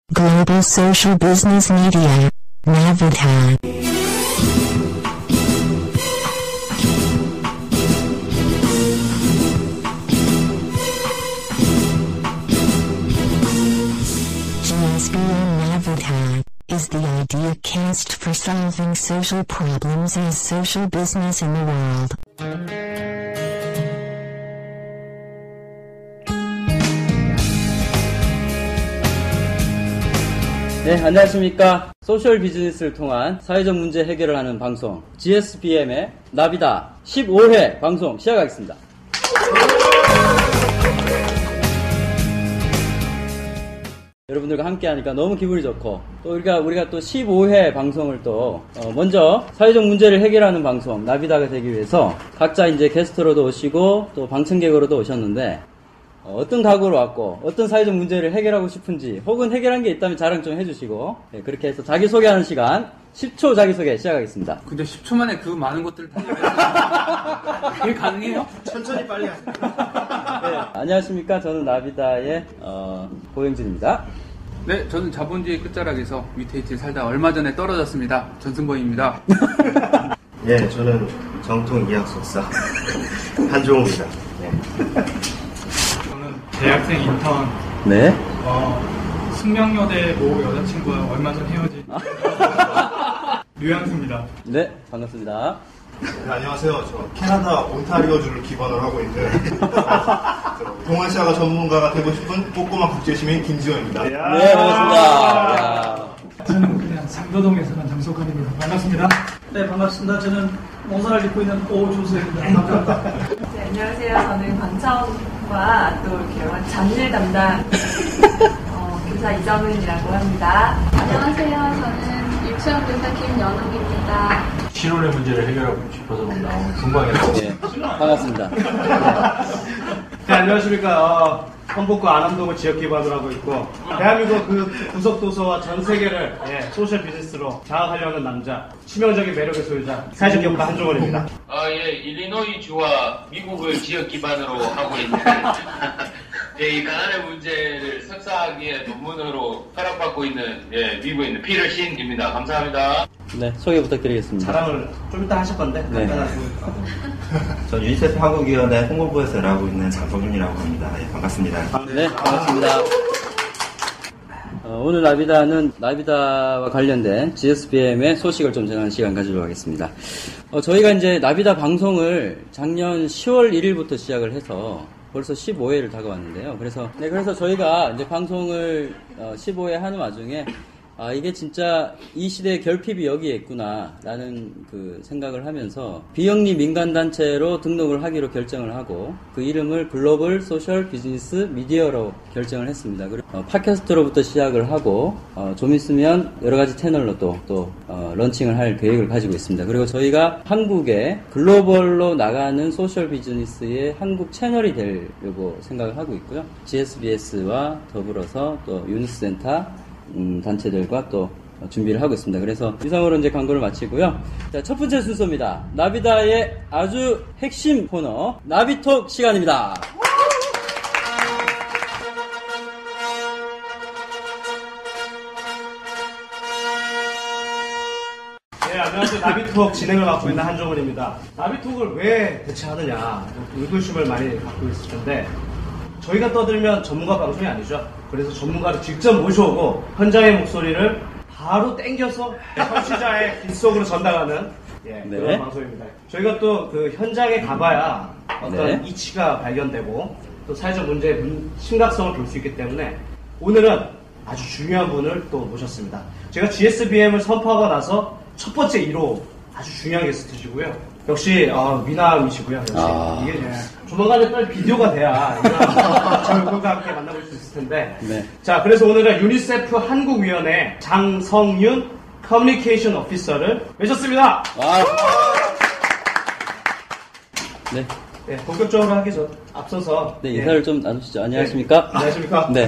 Global Social Business Media, Navita. GSBM Navita is the idea cast for solving social problems as social business in the world. 네, 안녕하십니까. 소셜 비즈니스를 통한 사회적 문제 해결을 하는 방송 GSBM의 나비다 15회 방송 시작하겠습니다. 여러분들과 함께 하니까 너무 기분이 좋고, 또 우리가 또 15회 방송을 또 먼저 사회적 문제를 해결하는 방송 나비다가 되기 위해서 각자 이제 게스트로도 오시고 또 방청객으로도 오셨는데, 어떤 각오로 왔고 어떤 사회적 문제를 해결하고 싶은지, 혹은 해결한 게 있다면 자랑 좀 해주시고, 네, 그렇게 해서 자기소개하는 시간 10초 자기소개 시작하겠습니다. 근데 10초 만에 그 많은 것들을 다 얘기해서 그게 가능해요? 천천히 빨리 하세요. 네, 안녕하십니까. 저는 나비다의 고영진입니다. 네, 저는 자본주의 끝자락에서 위테이트에 살다 얼마 전에 떨어졌습니다. 전승범입니다. 네, 저는 정통 이학속사 한종우입니다. 네. 저는 대학생 인턴 네. 숙명여대 모 여자친구와 얼마 전 헤어진 류양수입니다. 네, 반갑습니다. 네, 안녕하세요. 저 캐나다 온타리오주를 기반으로 하고 있는 동아시아가 전문가가 되고 싶은 꼬꼬마 국제시민 김지원입니다. 네, 반갑습니다. 야. 저는 그냥 상도동에서는 장석환입니다. 반갑습니다. 네, 반갑습니다. 저는 농사를 짓고 있는 오조수입니다. 반갑습니다. 네, 안녕하세요. 저는 광차원과 또 이렇게 잡일 담당 교사 이정은이라고 합니다. 안녕하세요. 저는 유치원 교사 김연옥입니다. 신혼의 문제를 해결하고 싶어서 나온 금방이라고. 네, 반갑습니다. 네, 안녕하십니까. 헌복구 안암동을 지역 기반으로 하고 있고, 대한민국 그 구석도서와 전 세계를 소셜 비즈니스로 장악하려는 남자, 치명적인 매력의 소유자, 사회적 기업가 한종원입니다. 예, 일리노이주와 미국을 지역 기반으로 하고 있는 이 가난의 문제를 석사학위의 논문으로 허락받고 있는 미국에 있는 피터 신입니다. 감사합니다. 네, 소개 부탁드리겠습니다. 자랑을 좀 이따 하실 건데, 네. 전 유니세프 한국위원회 홍보부에서 일하고 있는 장성윤이라고 합니다. 네, 반갑습니다. 네, 반갑습니다. 오늘 나비다와 관련된 GSBM의 소식을 좀 전하는 시간 가지도록 하겠습니다. 저희가 이제 나비다 방송을 작년 10월 1일부터 시작을 해서 벌써 15회를 다가왔는데요. 그래서 저희가 이제 방송을 15회 하는 와중에 이게 진짜 이 시대의 결핍이 여기에 있구나라는 그 생각을 하면서 비영리 민간단체로 등록을 하기로 결정을 하고, 그 이름을 글로벌 소셜 비즈니스 미디어로 결정을 했습니다. 그리고 팟캐스트로부터 시작을 하고 좀 있으면 여러 가지 채널로 또 런칭을 할 계획을 가지고 있습니다. 그리고 저희가 한국의 글로벌로 나가는 소셜 비즈니스의 한국 채널이 되려고 생각을 하고 있고요. GSBS와 더불어서 또 유니스센터 단체들과 또 준비를 하고 있습니다. 그래서 이상으로 이제 광고를 마치고요. 자, 첫 번째 순서입니다. 나비다의 아주 핵심 코너 나비톡 시간입니다. 네, 안녕하세요. 나비톡 진행을 맡고 있는 한종원입니다. 나비톡을 왜 대체 하느냐, 의구심을 많이 갖고 있을 텐데, 저희가 떠들면 전문가 방송이 아니죠. 그래서 전문가를 직접 모셔오고 현장의 목소리를 바로 땡겨서 청취자의 귓속으로 전달하는 그런 방송입니다. 저희가 또 그 현장에 가봐야 어떤 이치가 발견되고 또 사회적 문제의 심각성을 볼 수 있기 때문에 오늘은 아주 중요한 분을 또 모셨습니다. 제가 GSBM을 선포하고 나서 첫 번째 1호 아주 중요한 게스트시고요. 역시 미남이시고요. 역시 이게 조만간에 빨리 비디오가 돼야 저 얼굴과 함께 만나볼 수 있을 텐데. 네. 자, 그래서 오늘은 유니세프 한국위원회 장성윤 커뮤니케이션 오피서를 모셨습니다. 네. 네, 본격적으로 하기 전 앞서서 인사를 좀 나누시죠. 안녕하십니까? 네. 안녕하십니까? 네.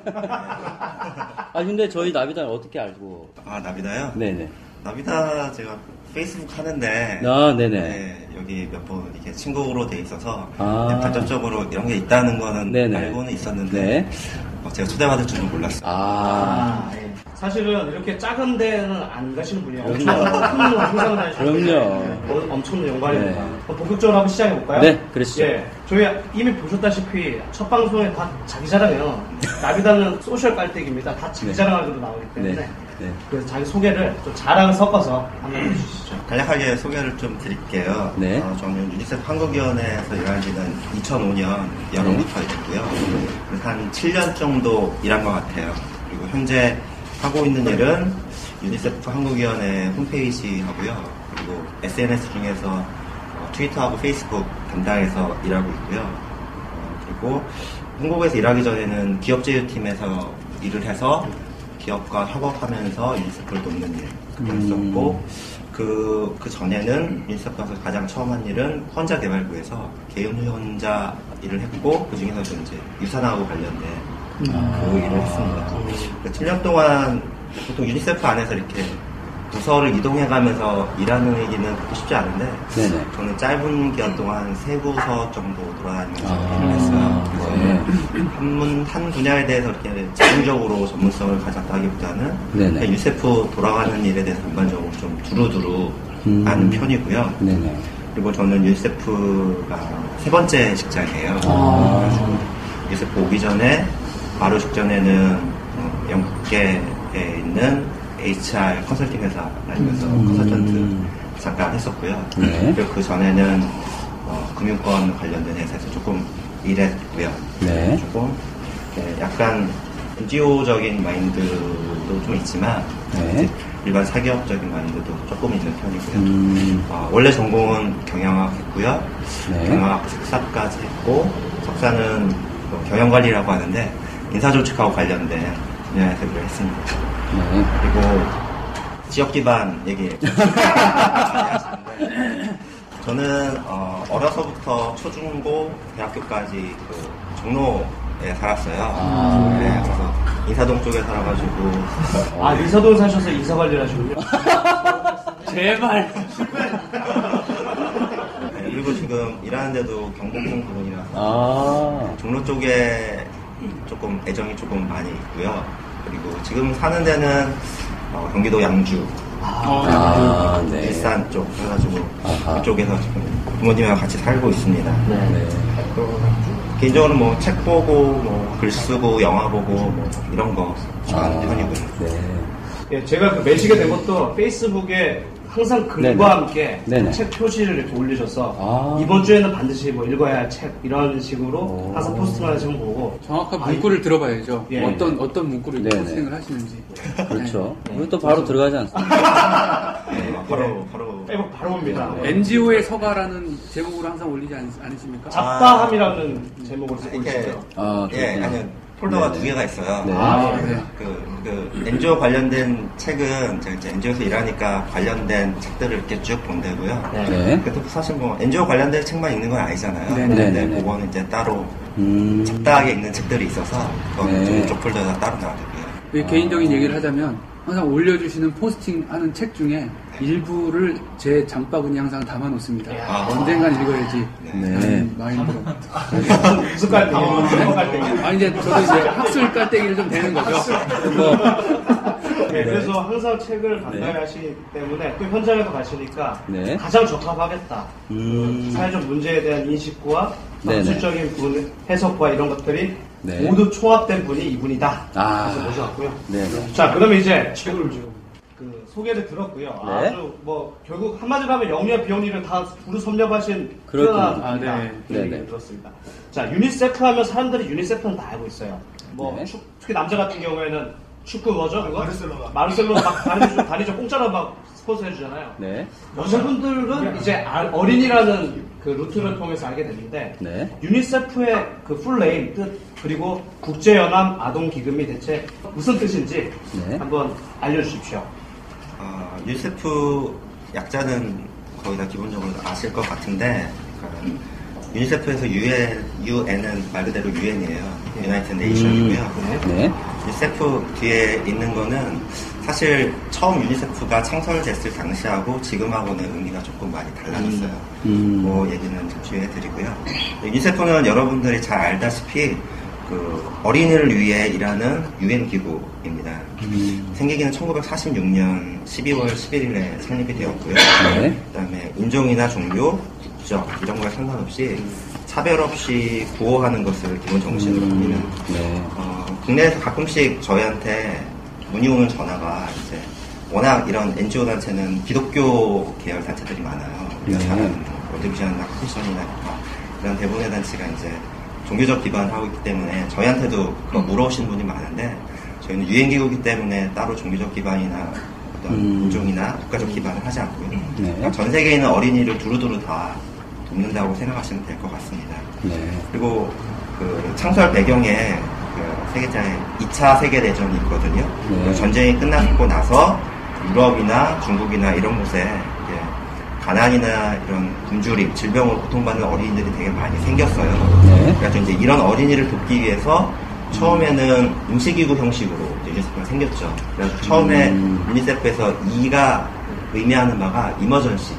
근데 저희 나비다를 어떻게 알고? 나비다요? 네네. 나비다 제가 페이스북 하는데 네네. 네, 여기 몇 번 이렇게 친구로 돼 있어서 간접적으로 이런 게 있다는 거는 알고는 있었는데 제가 초대받을 줄은 몰랐어요. 사실은 이렇게 작은 데는 안 가시는 분이에요. 그럼요. 큰 행사를 다니시는 그럼요. 엄청난 영광입니다. 네. 본격적으로 한번 시작해볼까요? 네, 그러시죠. 예, 저희 이미 보셨다시피 첫 방송에 다 자기 자랑이에요. 나비다는 소셜 깔때기입니다. 다 자기 네. 자랑하기로 나오기 때문에. 네. 네. 그래서 자기 소개를 좀 자랑을 섞어서 한번 해주시죠. 간략하게 소개를 좀 드릴게요. 네. 저는 유니세프 한국위원회에서 일한 지는 2005년 여름부터 일했고요. 그래서 한 7년 정도 일한 것 같아요. 그리고 현재 하고 있는 일은 유니세프 한국위원회 홈페이지 하고요. 그리고 SNS 중에서 트위터하고 페이스북 담당해서 일하고 있고요. 그리고 한국에서 일하기 전에는 기업제휴팀에서 일을 해서 기업과 협업하면서 유니세프를 돕는 일을 했었고, 그 전에는 유니세프에서 가장 처음 한 일은 환자개발부에서 개인 후원자 일을 했고, 그 중에서도 이제 유산하고 관련된 그 일을 했습니다. 7년 동안 보통 유니세프 안에서 이렇게 부서를 이동해가면서 일하는 얘기는 그렇게 쉽지 않은데, 네네. 저는 짧은 기간 동안 3부서 정도 돌아다니면서 일을 했어요. 그래서 한 분야에 대해서 이렇게 집중적으로 전문성을 가졌다기보다는 네네. 유니세프 돌아가는 일에 대해서 전반적으로 좀 두루두루 아는 편이고요. 네네. 그리고 저는 유니세프가 3번째 직장이에요. 그래가지고 유니세프 오기 전에 바로 직전에는 영국계에 있는 HR 컨설팅 회사 다니면서 컨설턴트 잠깐 했었고요. 네. 그리고 그 전에는 금융권 관련된 회사에서 조금 일했고요. 네. 조금 약간 NGO적인 마인드도 좀 있지만 네. 일반 사기업적인 마인드도 조금 있는 편이고요. 원래 전공은 경영학 했고요. 네. 경영학 석사까지 했고, 석사는 경영관리라고 하는데 인사조직하고 관련된 분야에서 일을 했습니다. 네. 그리고 지역 기반 얘기 저는 어려서부터 초중고 대학교까지 그 종로에 살았어요. 네, 그래서 인사동 쪽에 살아가지고 인사동 사셔서 인사 관리를 하시군요. 제발. 네, 그리고 지금 일하는데도 경복궁 부근이라서 종로 쪽에 조금 애정이 조금 많이 있고요. 그리고 지금 사는 데는 경기도 양주, 네. 일산 쪽 해가지고 그쪽에서 지금 부모님이랑 같이 살고 있습니다. 네. 개인적으로 뭐 책 보고, 뭐 글 쓰고, 영화 보고, 뭐 이런 거 좋아하는 편이고요. 네. 예, 제가 그 매시게 된 것도 페이스북에 항상 글과 네네. 함께 네네. 책 표시를 이렇게 올리셔서 이번 주에는 반드시 뭐 읽어야 할 책 이런 식으로 항상 포스팅을 하시는 거고 정확한 문구를 들어봐야죠. 예. 어떤 문구를 네네. 포스팅을 하시는지. 그렇죠. 우리 또 바로 들어가지 않습니까? 네, 바로 빼고 바로 옵니다. NGO의 서가라는 제목으로 항상 올리지 않으십니까? 잡다함이라는 제목으로 쓰고 이렇게 있어요. 아니요. 폴더가 네네. 2개가 있어요. 네. 그 NGO 관련된 책은 제가 이제 NGO에서 일하니까 관련된 책들을 이렇게 쭉 본다고요. 네. 그래도 사실 뭐 NGO 관련된 책만 읽는 건 아니잖아요. 네. 근데 네. 그거는 이제 따로 잡다하게 읽는 책들이 있어서 그건 네. 쪽 폴더가 따로 나오고요. 개인적인 얘기를 하자면 항상 올려주시는 포스팅하는 책 중에 일부를 제 장바구니 항상 담아놓습니다. 언젠간 읽어야지. 네. 마인드로. 무슨 깔때기? 무슨 깔때기? 아니 이제 저도 이제 학술 깔때기를 좀 되는 거죠. 네, 그래서 항상 책을 간단히 하시기 때문에 또 현장에도 가시니까 네. 가장 적합하겠다. 사회적 문제에 대한 인식과 네네. 학술적인 해석과 이런 것들이 네. 모두 총합된 분이 이분이다. 그래서 모셔왔고요. 네네. 자, 그러면 이제 책을 그 소개를 들었고요. 네. 아주 뭐 결국 한마디로 하면 영리와 비영리를 다 두루 섭렵하신 그렇군요. 뛰어난 분이다. 네. 그 얘기를 네네. 들었습니다. 자, 유니세프 하면 사람들이 유니세프는 다 알고 있어요. 뭐 네. 특히 남자 같은 경우에는 축구 뭐죠? 그거? 바르셀로나 막 다니죠. 공짜로 막 스폰서 해주잖아요. 네. 여자분들은 이제 어린이라는 그 루트를 통해서 알게 됐는데 네. 유니세프의 그 풀네임 뜻 그리고 국제연합 아동기금이 대체 무슨 뜻인지 네. 한번 알려주십시오. 유니세프 약자는 거의 다 기본적으로 아실 것 같은데 유니세프에서 UN은 말 그대로 UN이에요. 유나이티드 네이션이고요. 네. 유니세프 뒤에 있는 거는 사실 처음 유니세프가 창설됐을 당시하고 지금하고는 의미가 조금 많이 달라졌어요. 그 얘기는 잠시 후에 드리고요. 유니세프는 여러분들이 잘 알다시피 어린이를 위해 일하는 유엔 기구입니다. 생기기는 1946년 12월 11일에 창립이 되었고요. 네. 그다음에 인종이나 종교, 국적 이런 거에 상관없이 차별 없이 구호하는 것을 기본 정신으로 합니다. 네. 국내에서 가끔씩 저희한테 문의 오는 전화가 이제 워낙 이런 NGO 단체는 기독교 계열 단체들이 많아요. 우리가 잘 아는 월드비전이나 크리스천이나 이런 대부분의 단체가 이제 종교적 기반을 하고 있기 때문에 저희한테도 그거 물어오시는 분이 많은데 저희는 유엔기구이기 때문에 따로 종교적 기반이나 어떤 인종이나 국가적 기반을 하지 않고요. 네. 전 세계에 있는 어린이를 두루두루 다 돕는다고 생각하시면 될 것 같습니다. 네. 그리고 그 창설 배경에 그 세계장에 2차 세계대전이 있거든요. 네. 그 전쟁이 끝나고 나서 유럽이나 중국이나 이런 곳에 이제 가난이나 이런 굶주림, 질병으로 고통받는 어린이들이 되게 많이 생겼어요. 네. 그래서 이제 이런 어린이를 돕기 위해서 처음에는 임시기구 형식으로 유니세프가 생겼죠. 그래서 처음에 유니세프에서 E가 의미하는 바가 이머전시,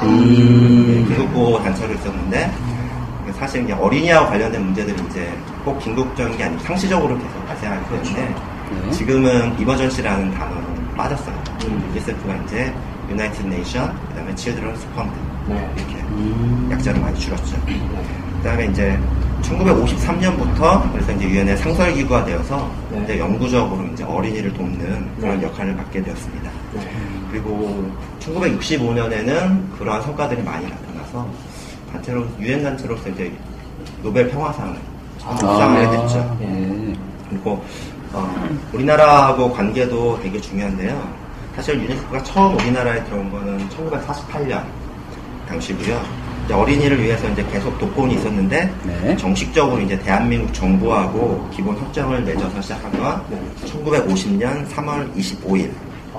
긴급보호 단체로 있었는데 사실 이제 어린이하고 관련된 문제들이 이제 꼭 긴급적인 게 아니고 상시적으로 계속 발생하게 되는데 지금은 이머전시라는 단어는 빠졌어요. 유니세프가 이제 유나이티드 네이션, 그다음에 칠드런스 펀드 이렇게 약자를 많이 줄였죠. 그다음에 이제 1953년부터 그래서 이제 유엔의 상설 기구가 되어서 이제 영구적으로 이제 어린이를 돕는 그런 역할을 맡게 되었습니다. 그리고 1965년에는 그러한 성과들이 많이 나타나서 단체로 유엔 단체로서 이제 노벨 평화상을 수상하게 됐죠. 그리고 우리나라하고 관계도 되게 중요한데요. 사실 유네스코가 처음 우리나라에 들어온 거는 1948년 당시고요. 이제 어린이를 위해서 이제 계속 독고는 있었는데 정식적으로 이제 대한민국 정부하고 기본 협정을 맺어서 시작한 건 1950년 3월 25일.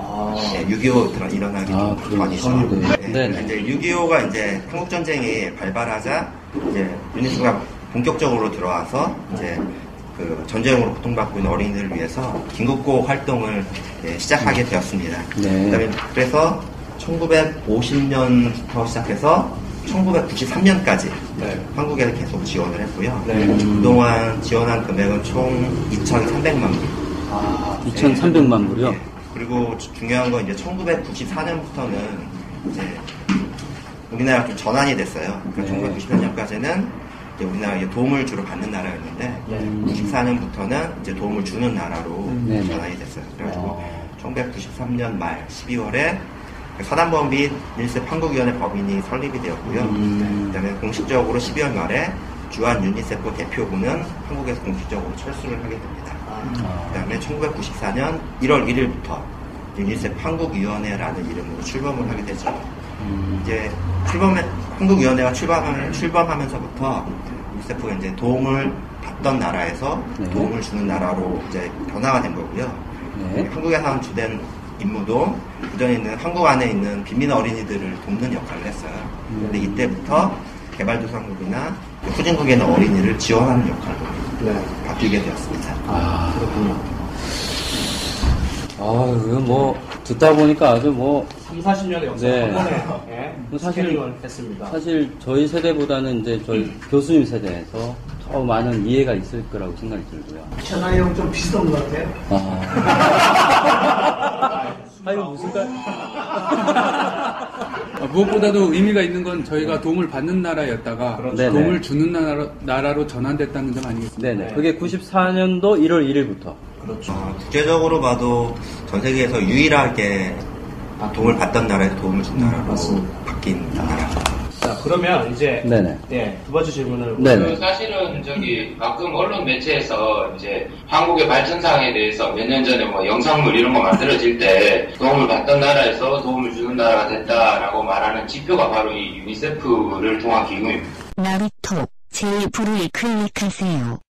6.25 일어나기 전이죠. 네. 이제 6.25가 이제 한국전쟁이 발발하자 이제 유네스코가 본격적으로 들어와서 이제 그 전쟁으로 고통받고 있는 어린이들을 위해서 긴급구호 활동을 시작하게 되었습니다. 그다음에 그래서 1950년부터 시작해서 1993년까지 한국에서 계속 지원을 했고요. 그동안 지원한 금액은 총 2,300만 불. 2,300만 불이요? 그리고 중요한 건 이제 1994년부터는 이제 우리나라가 좀 전환이 됐어요. 그러니까 1994년까지는 우리나라가 도움을 주로 받는 나라였는데 94년부터는 이제 도움을 주는 나라로 전환이 됐어요. 그래가지고 1993년 말 12월에 서단법 및 유니세프 한국위원회 법인이 설립이 되었고요. 그다음에 공식적으로 12월 말에 주한 유니세프 대표부는 한국에서 공식적으로 철수를 하게 됩니다. 그다음에 1994년 1월 1일부터 유니세프 한국위원회라는 이름으로 출범을 하게 되죠. 이제 한국위원회가 출범하면서부터 유니세프가 이제 도움을 받던 나라에서 도움을 주는 나라로 이제 변화가 된 거고요. 한국에 사는 주된 임무도 그전에 있는 한국 안에 있는 빈민 어린이들을 돕는 역할을 했어요. 근데 이때부터 개발도상국이나 후진국에 있는 어린이를 지원하는 역할로 바뀌게 되었습니다. 그렇군요. 이거 뭐 듣다 보니까 아주 뭐 30-40년의 역사가 한 번에 사실 했습니다. 사실 저희 세대보다는 이제 저희 교수님 세대에서 더 많은 이해가 있을 거라고 생각이 들고요. 전화형 좀 비슷한 것 같아요. 이거 무슨 무엇보다도 의미가 있는 건 저희가 도움을 받는 나라였다가 도움을 주는 나라로 전환됐다는 점 아니겠습니까? 네네. 그게 94년도 1월 1일부터. 그렇죠. 국제적으로 봐도 전 세계에서 유일하게 도움을 받던 나라에서 도움을 준 나라로 바뀐 나라죠. 자, 그러면 이제 두 번째 질문을 그 사실은 가끔 언론 매체에서 이제 한국의 발전상에 대해서 몇 년 전에 뭐 영상물 이런 거 만들어질 때 도움을 받던 나라에서 도움을 주는 나라가 됐다라고 말하는 지표가 바로 이 유니세프를 통한 기금입니다. 나비톡 제2부를 클릭하세요.